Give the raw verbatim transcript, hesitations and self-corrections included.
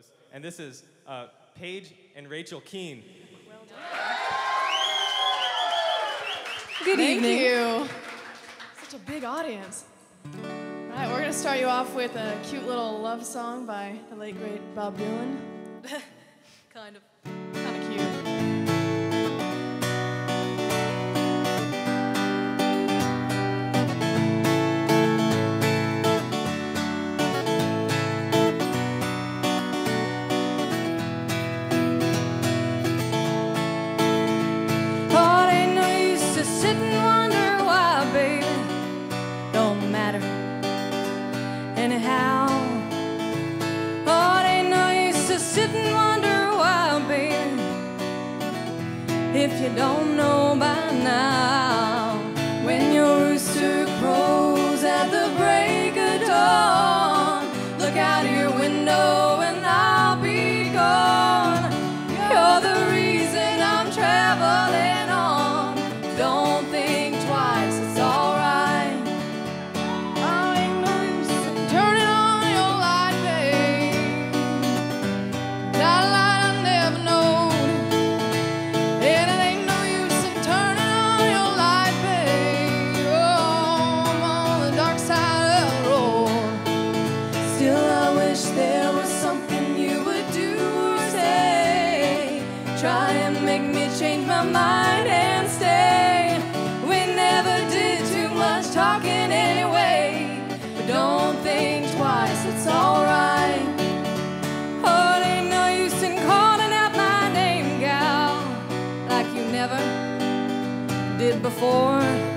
photos. And this is uh, Paige and Rachel Keene. Well done. Good Thank evening. you. Such a big audience. All right, we're gonna start you off with a cute little love song by the late great Bob Dylan. Kind of. Kind of cute. Oh, it ain't no use to sit and wonder why, baby. Don't matter anyhow. Oh, it ain't no use to sit and wonder why, baby, if you don't know by now. When your rooster crows at the break of dawn, look out your window and I'll be gone. You're the reason I'm traveling on. Don't think twice, it's alright. Oh, ain't no use in turning on your light, babe. That light I never known. And it ain't no use in turning on your light, babe. Oh, I'm on the dark side of the road. Still I wish there was something you would do or say. Try and make me change my mind and stay. We never did too much talking anyway. But don't think twice, it's alright. Oh, it ain't no use in calling out my name, gal, like you never did before.